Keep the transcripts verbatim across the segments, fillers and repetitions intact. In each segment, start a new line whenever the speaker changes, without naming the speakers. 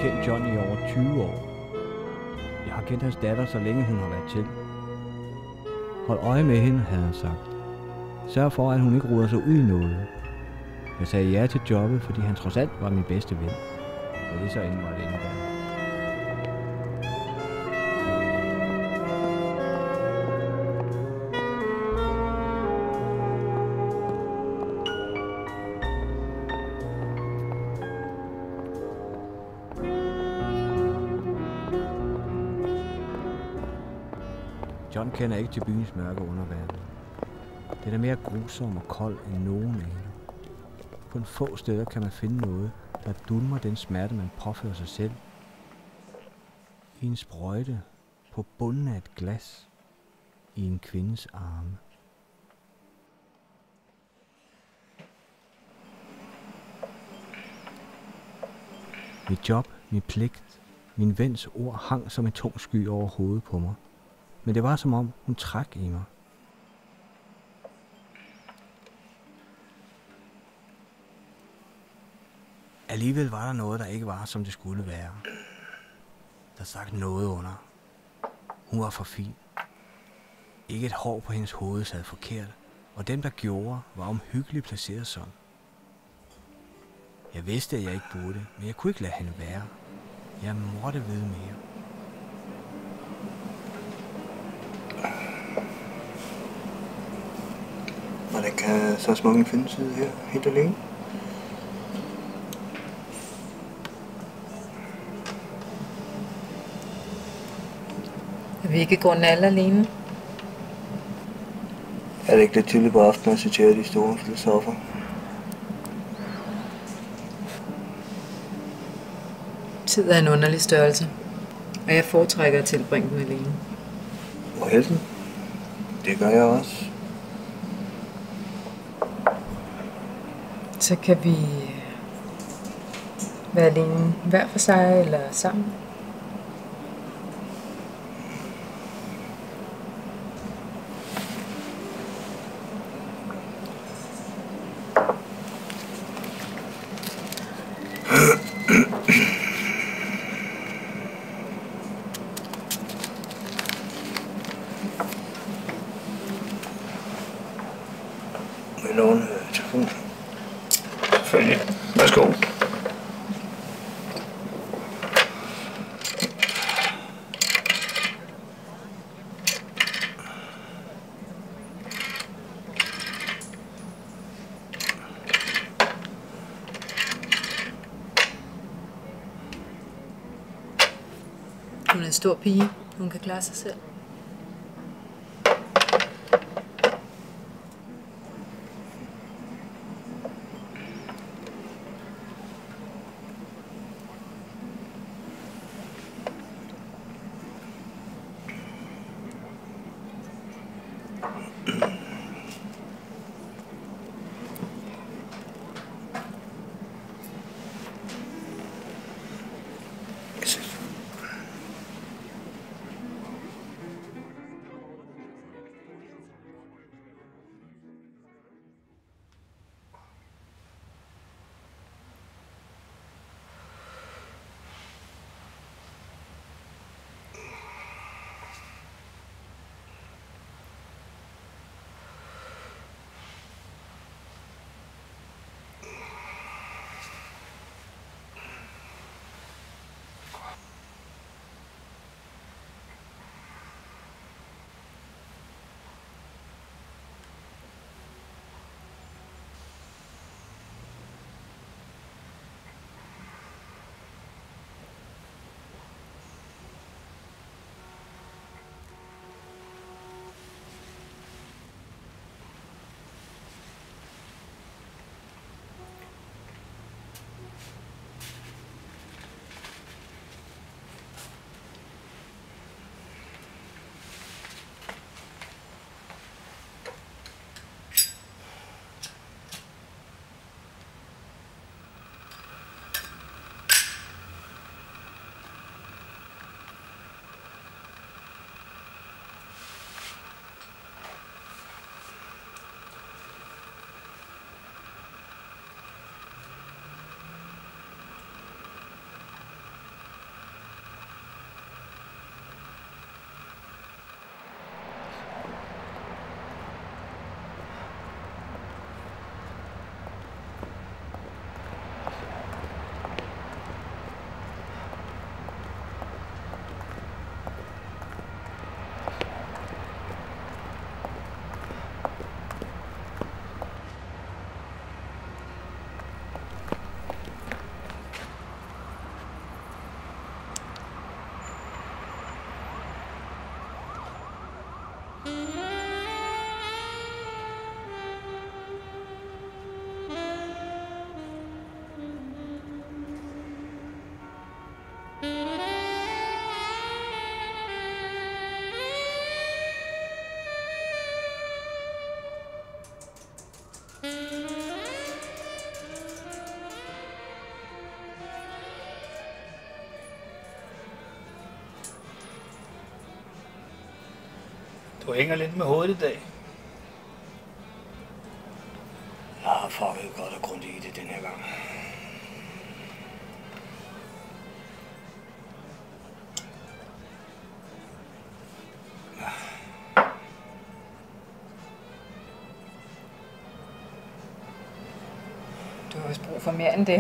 kendt John i over tyve år. Jeg har kendt hans datter, så længe hun har været til. Hold øje med hende, havde han sagt. Sørg for, at hun ikke ruder sig ud i noget. Jeg sagde ja til jobbet, fordi han trods alt var min bedste ven. Og det så end var det indebære. John kender ikke til byens mørke underverden. Den er mere grusom og kold end nogen aner. Kun få steder kan man finde noget, der dulmer den smerte, man påfører sig selv. I en sprøjte på bunden af et glas i en kvindes arme. Mit job, min pligt, min vens ord hang som en tung sky over hovedet på mig. Men det var som om, hun trak i mig. Alligevel var der noget, der ikke var, som det skulle være. Der stak noget under. Hun var for fin. Ikke et hår på hendes hoved sad forkert, og dem, der gjorde, var omhyggeligt placeret sådan. Jeg vidste, at jeg ikke burde, men jeg kunne ikke lade hende være. Jeg måtte vide mere.
Hvordan kan så smuk en kvinde sidde her helt alene?
At vi ikke går nalle alene.
Er det ikke lidt tidligt på aftenen at citere de store filosofer?
Tid er en underlig størrelse, og jeg foretrækker at tilbringe den alene.
Hvor helten? Det gør jeg også.
Så kan vi være alene hver for sig eller sammen.
Må jeg låne telefonen?
Selvfølgelig. Værsgo.
Hun er en stor pige. Hun kan klare sig selv.
Du hænger lidt med hovedet i dag.
Jeg har fucket godt og grundigt i det den her gang.
Du har vist brug for mere end det.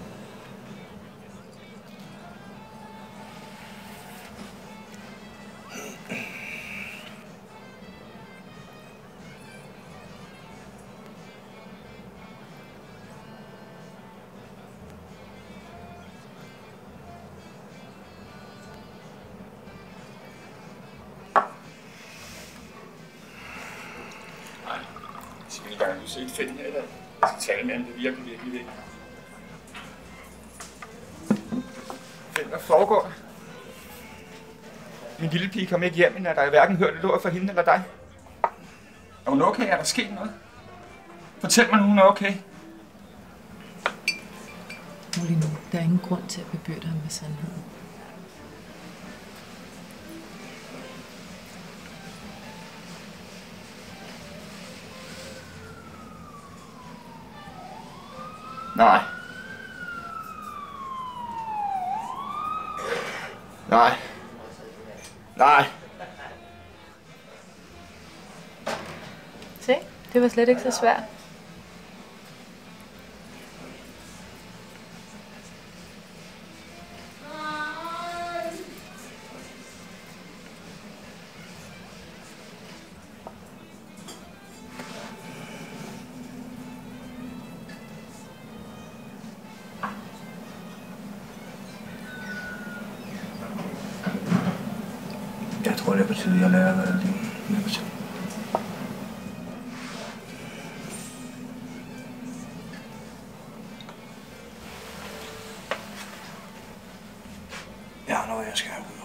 Sikke en gang, du har set Finn her i dag. Jeg skal tale med ham, det virker virkelig vigtigt. Finn, hvad foregår der? Min lille pige kom ikke hjem, når der hverken hørte lort fra hende eller dig. Er hun okay? Er der sket noget? Fortæl mig nu, hun er okay.
Rolig nu. Der er ingen grund til at bebyrde ham med sandheden.
Nej. Nej. Nej.
Se, det var slet ikke så svært.
Jeg tror, det er på tide, jeg lærer at være alene med mig selv. Jeg har noget, jeg skal have ud.